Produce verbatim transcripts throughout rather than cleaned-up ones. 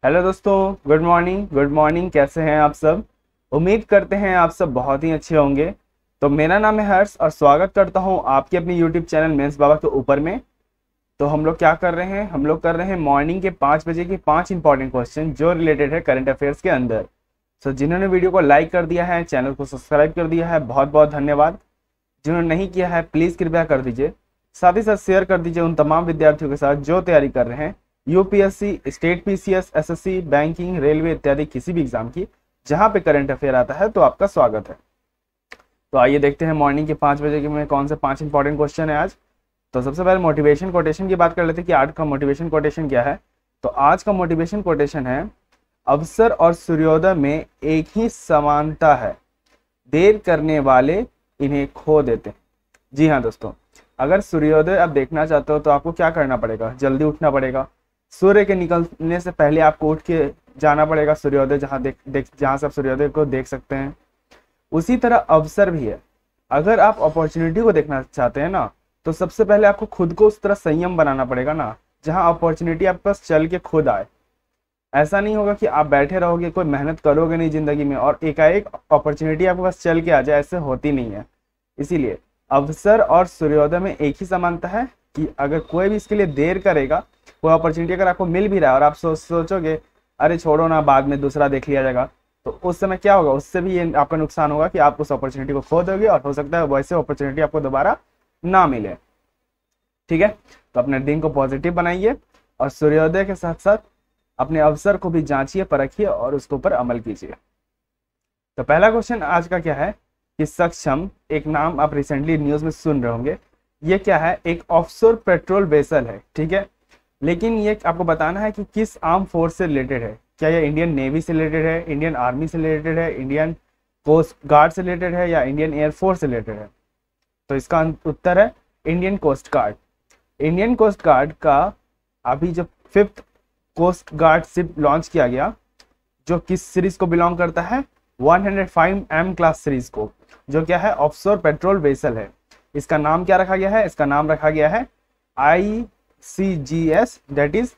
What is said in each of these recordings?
Hello दोस्तों, good morning. Good morning, कैसे हैं आप सब। उम्मीद करते हैं आप सब बहुत ही अच्छे होंगे। तो मेरा नाम है हर्ष और स्वागत करता हूं आपके अपनी यूट्यूब चैनल मेंस बाबा के ऊपर में। तो हम लोग क्या कर रहे हैं, हम लोग कर रहे हैं मॉर्निंग के पाँच बजे के पांच इंपॉर्टेंट क्वेश्चन जो रिलेटेड है करंट अफेयर्स के अंदर। सो जिन्होंने वीडियो को लाइक कर दिया है, चैनल को सब्सक्राइब कर दिया है, बहुत बहुत धन्यवाद। जिन्होंने नहीं किया है प्लीज़ कृपया कर दीजिए। साथ ही साथ शेयर कर दीजिए उन तमाम विद्यार्थियों के साथ जो तैयारी कर रहे हैं UPSC, state PCS, SSC, banking, railway इत्यादि किसी भी एग्जाम की जहां पे करंट अफेयर आता है। तो आपका स्वागत है। तो आइए देखते हैं मॉर्निंग के पाँच बजे के में कौन से पांच इंपॉर्टेंट क्वेश्चन है आज। तो सबसे पहले मोटिवेशन कोटेशन की बात कर लेते हैं कि आज का मोटिवेशन कोटेशन क्या है। तो आज का मोटिवेशन कोटेशन है, अवसर और सूर्योदय में एक ही समानता है, देर करने वाले इन्हें खो देते हैं। जी हाँ दोस्तों, अगर सूर्योदय आप देखना चाहते हो तो आपको क्या करना पड़ेगा, जल्दी उठना पड़ेगा। सूर्य के निकलने से पहले आपको उठ के जाना पड़ेगा सूर्योदय, जहाँ देख देख जहाँ से आप सूर्योदय को देख सकते हैं। उसी तरह अवसर भी है, अगर आप अपॉर्चुनिटी को देखना चाहते हैं ना, तो सबसे पहले आपको खुद को उस तरह संयम बनाना पड़ेगा ना, जहाँ अपॉर्चुनिटी आपके पास चल के खुद आए। ऐसा नहीं होगा कि आप बैठे रहोगे, कोई मेहनत करोगे नहीं जिंदगी में और एकाएक अपॉर्चुनिटी आपके पास चल के आ जाए, ऐसे होती नहीं है। इसीलिए अवसर और सूर्योदय में एक ही समानता है कि अगर कोई भी इसके लिए देर करेगा, कोई अपॉर्चुनिटी अगर आपको मिल भी रहा है और आप सोच सोचोगे अरे छोड़ो ना, बाद में दूसरा देख लिया जाएगा, तो उस समय क्या होगा, उससे भी ये आपका नुकसान होगा कि आप उस अपॉर्चुनिटी को खो दोगे और हो सकता है वैसे अपॉर्चुनिटी आपको दोबारा ना मिले। ठीक है, तो अपने दिन को पॉजिटिव बनाइए और सूर्योदय के साथ साथ अपने अवसर को भी जांचिए, परखिए और उसके ऊपर अमल कीजिए। तो पहला क्वेश्चन आज का क्या है कि सक्षम, एक नाम आप रिसेंटली न्यूज में सुन रहे होंगे, ये क्या है, एक ऑफशोर पेट्रोल वेसल है। ठीक है, लेकिन ये आपको बताना है कि किस आर्म फोर्स से रिलेटेड है। क्या ये इंडियन नेवी से रिलेटेड है, इंडियन आर्मी से रिलेटेड है, इंडियन कोस्ट गार्ड से रिलेटेड है या इंडियन एयरफोर्स से रिलेटेड है। तो इसका उत्तर है Indian coast guard. Indian coast guard का अभी जब fifth coast guard ship launch किया गया, जो किस सीरीज को बिलोंग करता है, एक सौ पाँच एम क्लास सीरीज को, जो क्या है ऑफशोर पेट्रोल वेसल है। इसका नाम क्या रखा गया है, इसका नाम रखा गया है I C G S, that is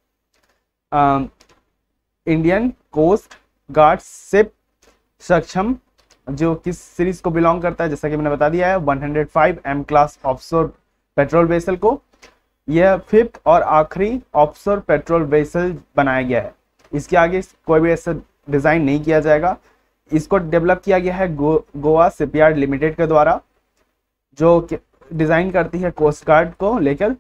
Indian coast guard ship Saksham, जो किस सीरीज को बिलोंग करता है, जैसा कि मैंने बता दिया है एक सौ पाँच M class offshore patrol vessel को। यह फिफ्थ और आखिरी ऑफशोर पेट्रोल वेसल बनाया गया है। इसके आगे कोई भी ऐसा डिजाइन नहीं किया जाएगा। इसको डेवलप किया गया है गो, गोवा शिपयार्ड लिमिटेड के द्वारा, जो डिजाइन करती है कोस्ट गार्ड को लेकर।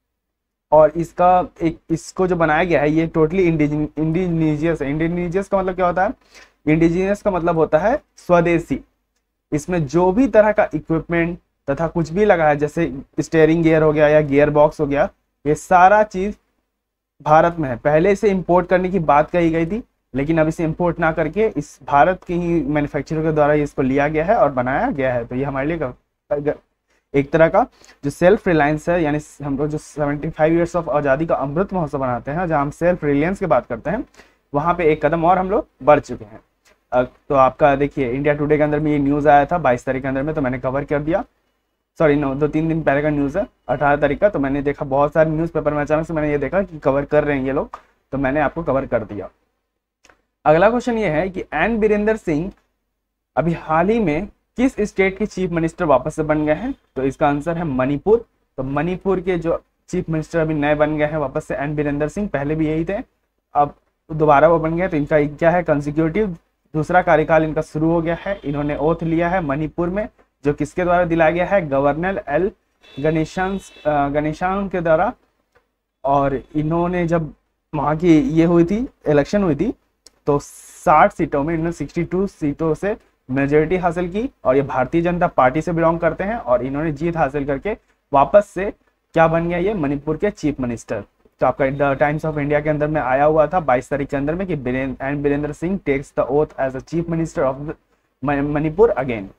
और इसका एक इसको जो बनाया गया है ये टोटली इंडिजीनियस है। इंडिजीनियस का मतलब क्या होता है, इंडिजीनियस का मतलब होता है स्वदेशी। इसमें जो भी तरह का इक्विपमेंट तथा कुछ भी लगा है, जैसे स्टीयरिंग गियर हो गया या गियर बॉक्स हो गया, ये सारा चीज भारत में है। पहले इसे इंपोर्ट करने की बात कही गई थी, लेकिन अब इसे इंपोर्ट ना करके इस भारत के ही मैन्युफैक्चरर के द्वारा इसको लिया गया है और बनाया गया है। तो ये हमारे लिए एक तरह का जो सेल्फ रिलायंस है, यानी हम लोग जो पचहत्तर इयर्स ऑफ आज़ादी का अमृत महोत्सव बनाते हैं, जहाँ हम सेल्फ रिलायंस की बात करते हैं, वहाँ पे एक कदम और हम लोग बढ़ चुके हैं। तो आपका देखिए इंडिया टुडे के अंदर में ये न्यूज़ आया था बाईस तारीख के अंदर में, तो मैंने कवर कर दिया। सॉरी नो दो तीन दिन पहले का न्यूज़ है, अठारह तारीख का। तो मैंने देखा बहुत सारे न्यूज़पेपर में, अचानक से मैंने ये देखा कि कवर कर रहे हैं ये लोग, तो मैंने आपको कवर कर दिया। अगला क्वेश्चन ये है कि एन बीरेंद्र सिंह अभी हाल ही में किस स्टेट के चीफ मिनिस्टर वापस से बन गए हैं। तो इसका आंसर है मणिपुर। तो मणिपुर के जो चीफ मिनिस्टर अभी नए बन गए हैं वापस से, एन बीरेंद्र सिंह, पहले भी यही थे, अब दोबारा वो बन गए। तो इनका क्या है, कंसिक्यूटिव दूसरा कार्यकाल इनका शुरू हो गया है। इन्होंने ओथ लिया है मणिपुर में, जो किसके द्वारा दिलाया गया है, गवर्नर एल गणेशान गणेशान के द्वारा। और इन्होंने जब वहाँ की ये हुई थी, इलेक्शन हुई थी, तो साठ सीटों में इन्होंने बासठ सीटों से मेजोरिटी हासिल की और ये भारतीय जनता पार्टी से बिलोंग करते हैं। और इन्होंने जीत हासिल करके वापस से क्या बन गया, ये मणिपुर के चीफ मिनिस्टर। तो आपका द टाइम्स ऑफ इंडिया के अंदर में आया हुआ था बाईस तारीख के अंदर में कि N Birendra Singh takes the oath as a chief minister of Manipur again.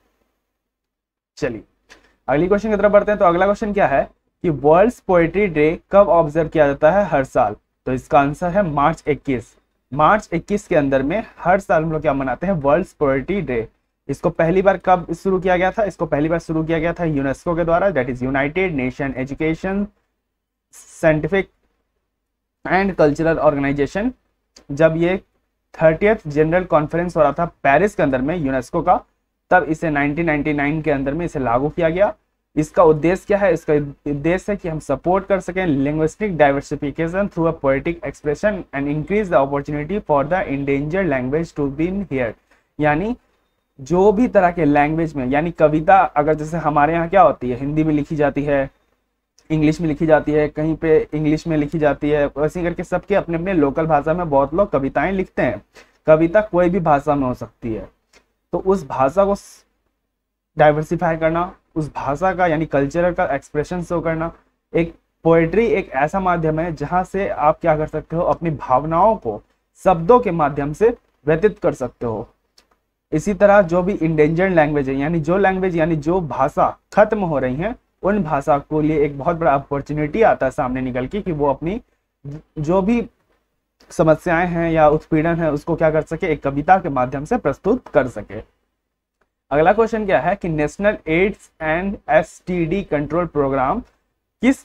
चलिए अगली क्वेश्चन की तरफ बढ़ते हैं। तो अगला क्वेश्चन क्या है कि वर्ल्ड पोएट्री डे कब ऑब्जर्व किया जाता है हर साल। तो इसका आंसर है मार्च इक्कीस। मार्च इक्कीस के अंदर में हर साल हम लोग क्या मनाते हैं, वर्ल्ड पोएट्री डे। इसको पहली बार कब शुरू किया गया था, इसको पहली बार शुरू किया गया था यूनेस्को के द्वारा, that is United Nation Education Scientific and Cultural Organization जब ये थर्टियथ जनरल कॉन्फ्रेंस हो रहा था पेरिस के अंदर में यूनेस्को का, तब इसे नाइनटीन नाइंटी नाइन के अंदर में इसे लागू किया गया। इसका उद्देश्य क्या है? इसका उद्देश्य है कि हम सपोर्ट कर सकें linguistic diversification through a poetic expression and increase the opportunity for the endangered language to be heard. यानी जो भी तरह के लैंग्वेज में, यानी कविता अगर जैसे हमारे यहाँ क्या होती है, हिंदी में लिखी जाती है, इंग्लिश में लिखी जाती है, कहीं पे इंग्लिश में लिखी जाती है, वैसे करके सबके अपने अपने लोकल भाषा में बहुत लोग कविताएं लिखते हैं। कविता कोई भी भाषा में हो सकती है, तो उस भाषा को डाइवर्सिफाई करना, उस भाषा का यानी कल्चरल का एक्सप्रेशन शो करना, एक पोएट्री एक ऐसा माध्यम है जहां से आप क्या कर सकते हो, अपनी भावनाओं को शब्दों के माध्यम से व्यतीत कर सकते हो। इसी तरह जो भी इंडेंजर्ड लैंग्वेज है, यानी जो लैंग्वेज यानी जो भाषा खत्म हो रही है, उन भाषा को लिए एक बहुत बड़ा अपॉर्चुनिटी आता है सामने निकल के कि वो अपनी जो भी समस्याएं हैं या उत्पीड़न है उसको क्या कर सके, एक कविता के माध्यम से प्रस्तुत कर सके। अगला क्वेश्चन क्या है कि National AIDS and STD Control Programme किस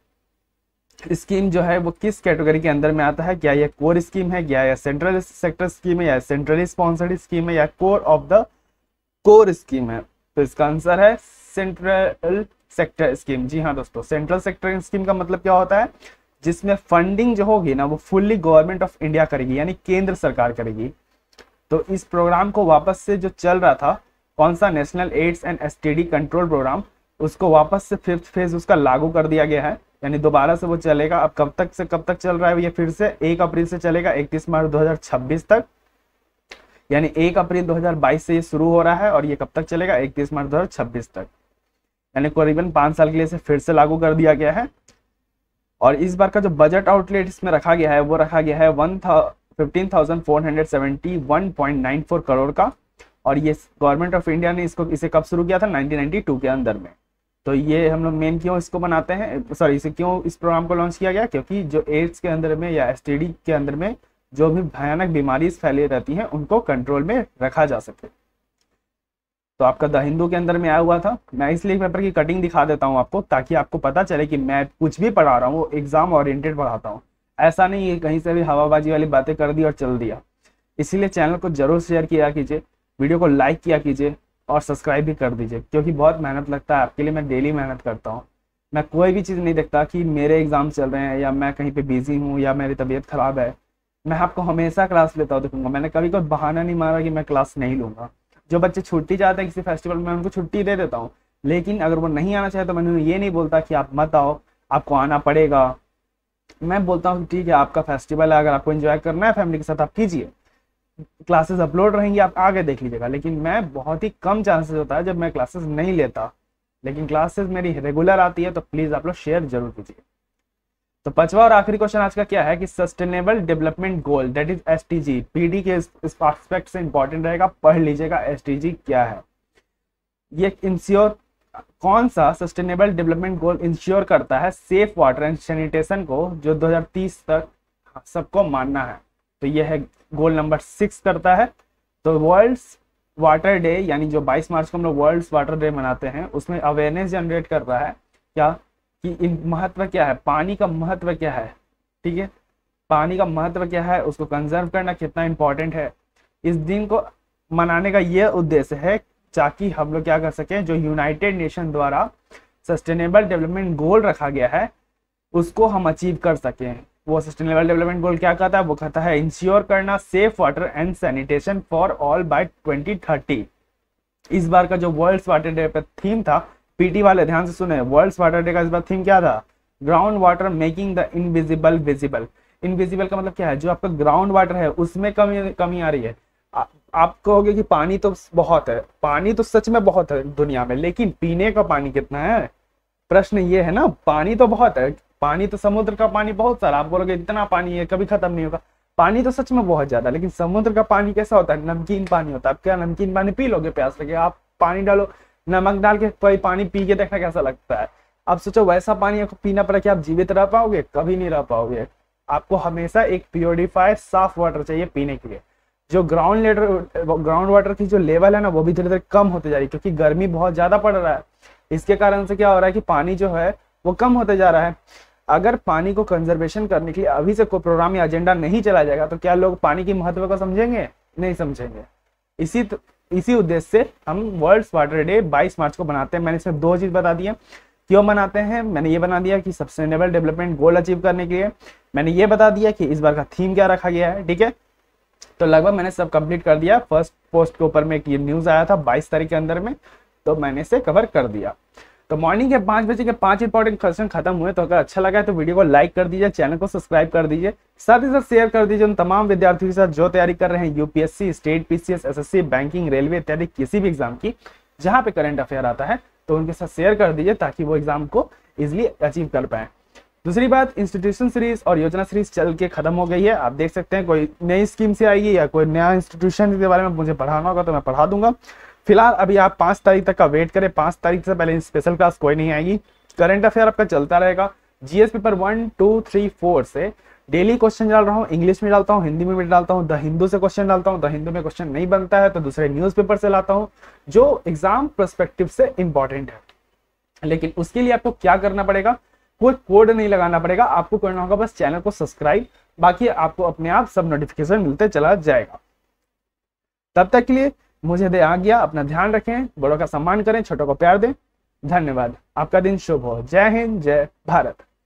स्कीम जो है वो किस कैटेगरी के अंदर में आता है? क्या ये कोर स्कीम है, क्या यह सेंट्रल सेक्टर स्कीम है, या सेंट्रली स्पॉन्सर्ड स्कीम है, या core of the core scheme है? तो इसका आंसर है सेंट्रल सेक्टर स्कीम। जी हाँ दोस्तों, सेंट्रल सेक्टर स्कीम का मतलब क्या होता है? जिसमें फंडिंग जो होगी ना वो फुल्ली गवर्नमेंट ऑफ इंडिया करेगी, यानी केंद्र सरकार करेगी। तो इस प्रोग्राम को वापस से जो चल रहा था, कौन सा, National AIDS and STD Control Programme, उसको वापस से फिफ्थ फेज उसका लागू कर दिया गया है, यानी दोबारा से वो चलेगा। अब कब तक से कब तक चल रहा है ये? फिर से एक अप्रैल से चलेगा इकतीस मार्च दो हज़ार छब्बीस तक, यानी एक अप्रैल दो हज़ार बाईस से ये शुरू हो रहा है और ये कब तक चलेगा? इकतीस मार्च दो हज़ार छब्बीस तक, यानी करीबन पांच साल के लिए इसे फिर से लागू कर दिया गया है। और इस बार का जो बजट आउटलेट इसमें रखा गया है वो रखा गया है one fifteen thousand four hundred seventy one point nine four crore का। और ये गवर्नमेंट ऑफ इंडिया ने इसको इसे कब शुरू किया था? नाइनटीन नाइंटी टू के अंदर में। तो ये हम लोग मेन क्यों इसको बनाते हैं, सॉरी इसे क्यों इस प्रोग्राम को लॉन्च किया गया? क्योंकि जो एड्स के अंदर में या एसटीडी के अंदर में जो भी भयानक बीमारी फैली रहती हैं उनको कंट्रोल में रखा जा सके। तो आपका द हिंदू के अंदर में आया हुआ था, मैं इसलिए पेपर की कटिंग दिखा देता हूँ आपको, ताकि आपको पता चले कि मैं कुछ भी पढ़ा रहा हूँ वो एग्जाम ओरिएंटेड पढ़ाता हूँ। ऐसा नहीं है कहीं से भी हवाबाजी वाली बातें कर दी और चल दिया। इसीलिए चैनल को जरूर शेयर किया कीजिए, वीडियो को लाइक किया कीजिए और सब्सक्राइब भी कर दीजिए, क्योंकि बहुत मेहनत लगता है आपके लिए। मैं डेली मेहनत करता हूँ, मैं कोई भी चीज़ नहीं देखता कि मेरे एग्जाम चल रहे हैं या मैं कहीं पे बिजी हूँ या मेरी तबीयत खराब है। मैं आपको हमेशा क्लास लेता हूँ, देखूंगा। मैंने कभी कोई बहाना नहीं मारा कि मैं क्लास नहीं लूंगा। जो बच्चे छुट्टी चाहते हैं किसी फेस्टिवल में, उनको छुट्टी दे देता हूँ, लेकिन अगर वो नहीं आना चाहे तो मैंने ये नहीं बोलता कि आप मत आओ, आपको आना पड़ेगा। मैं बोलता हूँ ठीक है, आपका फेस्टिवल है, अगर आपको एंजॉय करना है फैमिली के साथ आप कीजिए, क्लासेस अपलोड रहेंगी, आप आगे देख लीजिएगा। लेकिन मैं बहुत ही कम चांसेस होता है जब मैं क्लासेस नहीं लेता, लेकिन क्लासेस मेरी रेगुलर आती है, तो प्लीज आप लोग शेयर जरूर कीजिए। तो पांचवा और आखिरी क्वेश्चन आज का क्या है कि sustainable development goal that is STG, PD के इस एस्पेक्ट से इंपॉर्टेंट रहेगा, पढ़ लीजिएगा एसटीजी क्या है। ये इंश्योर कौन सा सस्टेनेबल डेवलपमेंट गोल इंश्योर करता है सेफ वाटर एंड सैनिटेशन को, जो दो हज़ार तीस तक सबको मानना है। तो ये है गोल नंबर सिक्स करता है। तो वर्ल्ड वाटर डे यानी जो बाईस मार्च को हम लोग वर्ल्ड वाटर डे मनाते हैं, उसमें अवेयरनेस जनरेट कर रहा है क्या कि इन महत्व क्या है, पानी का महत्व क्या है। ठीक है, पानी का महत्व क्या है, उसको कंजर्व करना कितना इंपॉर्टेंट है। इस दिन को मनाने का ये उद्देश्य है ताकि हम लोग क्या कर सकें, जो यूनाइटेड नेशन द्वारा सस्टेनेबल डेवलपमेंट गोल रखा गया है उसको हम अचीव कर सकें। वो सस्टेनेबल डेवलपमेंट गोल क्या कहता है? वो कहता है इंश्योर करना safe water and sanitation for all by twenty thirty. इस बार का जो वर्ल्ड वाटर डे पे थीम था, पीटी वाले ध्यान से सुने, वर्ल्ड वाटर डे का इस बार थीम क्या था? Ground water making the invisible visible. Invisible का मतलब क्या है? जो आपका ग्राउंड वाटर है उसमें कमी कमी आ रही है। आ, आप कहोगे कि पानी तो बहुत है, पानी तो सच में बहुत है दुनिया में, लेकिन पीने का पानी कितना है? प्रश्न ये है ना। पानी तो बहुत है, पानी तो समुद्र का पानी बहुत सारा, आप बोलोगे इतना पानी है कभी खत्म नहीं होगा। पानी तो सच में बहुत ज्यादा, लेकिन समुद्र का पानी कैसा होता है? नमकीन पानी होता है। आप क्या नमकीन पानी पी लोगे प्यास लगे? आप पानी डालो, नमक डाल के कोई पानी पी के देखना कैसा लगता है। आप सोचो वैसा पानी आपको पीना पड़ा, कि आप जीवित रह पाओगे? कभी नहीं रह पाओगे। आपको हमेशा एक प्योरीफाइड साफ वाटर चाहिए पीने के लिए। जो ग्राउंड लेटर ग्राउंड वाटर की जो लेवल है ना, वो भी धीरे धीरे कम होते जा रही है, क्योंकि गर्मी बहुत ज्यादा पड़ रहा है। इसके कारण से क्या हो रहा है कि पानी जो है वो कम होते जा रहा है। अगर पानी को कंजर्वेशन करने के लिए अभी से कोई प्रोग्राम या एजेंडा नहीं चला जाएगा तो क्या लोग पानी की महत्व को समझेंगे? नहीं समझेंगे। इसी त, इसी उद्देश्य से हम वर्ल्ड वाटर डे बाईस मार्च को बनाते हैं। मैंने इसमें दो चीज बता दी है क्यों बनाते हैं। मैंने ये बना दिया कि सस्टेनेबल डेवलपमेंट गोल अचीव करने के लिए। मैंने ये बता दिया कि इस बार का थीम क्या रखा गया है। ठीक है, तो लगभग मैंने सब कंप्लीट कर दिया। फर्स्ट पोस्ट के ऊपर में एक ये न्यूज आया था बाईस तारीख के अंदर में, तो मैंने इसे कवर कर दिया। तो मॉर्निंग के पाँच बजे के पांच इंपॉर्टेंट क्वेश्चन खत्म हुए। तो अगर अच्छा लगा है तो वीडियो को लाइक कर दीजिए, चैनल को सब्सक्राइब कर दीजिए, साथ ही साथ शेयर कर दीजिए उन तमाम विद्यार्थियों के साथ जो तैयारी कर रहे हैं UPSC, state PCS, SSC, banking, railway इत्यादि किसी भी एग्जाम की जहां पे करंट अफेयर आता है, तो उनके साथ शेयर कर दीजिए ताकि वो एग्जाम को इजिली अचीव कर पाए। दूसरी बात, इंस्टीट्यूशन सीरीज और योजना सीरीज चल के खत्म हो गई है। आप देख सकते हैं कोई नई स्कीम से आएगी या कोई नया इंस्टीट्यूशन के बारे में मुझे पढ़ाना होगा तो मैं पढ़ा दूंगा। फिलहाल अभी आप पांच तारीख तक का वेट करें। पांच तारीख से पहले स्पेशल क्लास कोई नहीं आएगी। करंट अफेयर आपका चलता रहेगा। GS paper one two three four से डेली क्वेश्चन डाल रहा हूँ। इंग्लिश में डालता हूँ, हिंदी में भी डालता हूँ। द हिंदू से क्वेश्चन डालता हूँ। द हिंदू में क्वेश्चन नहीं बनता है तो दूसरे न्यूज पेपर से लाता हूँ जो एग्जाम पर्सपेक्टिव से इंपॉर्टेंट है। लेकिन उसके लिए आपको क्या करना पड़ेगा? कोई कोड नहीं लगाना पड़ेगा, आपको करना होगा बस चैनल को सब्सक्राइब। बाकी आपको अपने आप सब नोटिफिकेशन मिलते चला जाएगा। तब तक के लिए मुझे दे आज्ञा। अपना ध्यान रखें, बड़ों का सम्मान करें, छोटों को प्यार दें। धन्यवाद। आपका दिन शुभ हो। जय हिंद, जय भारत।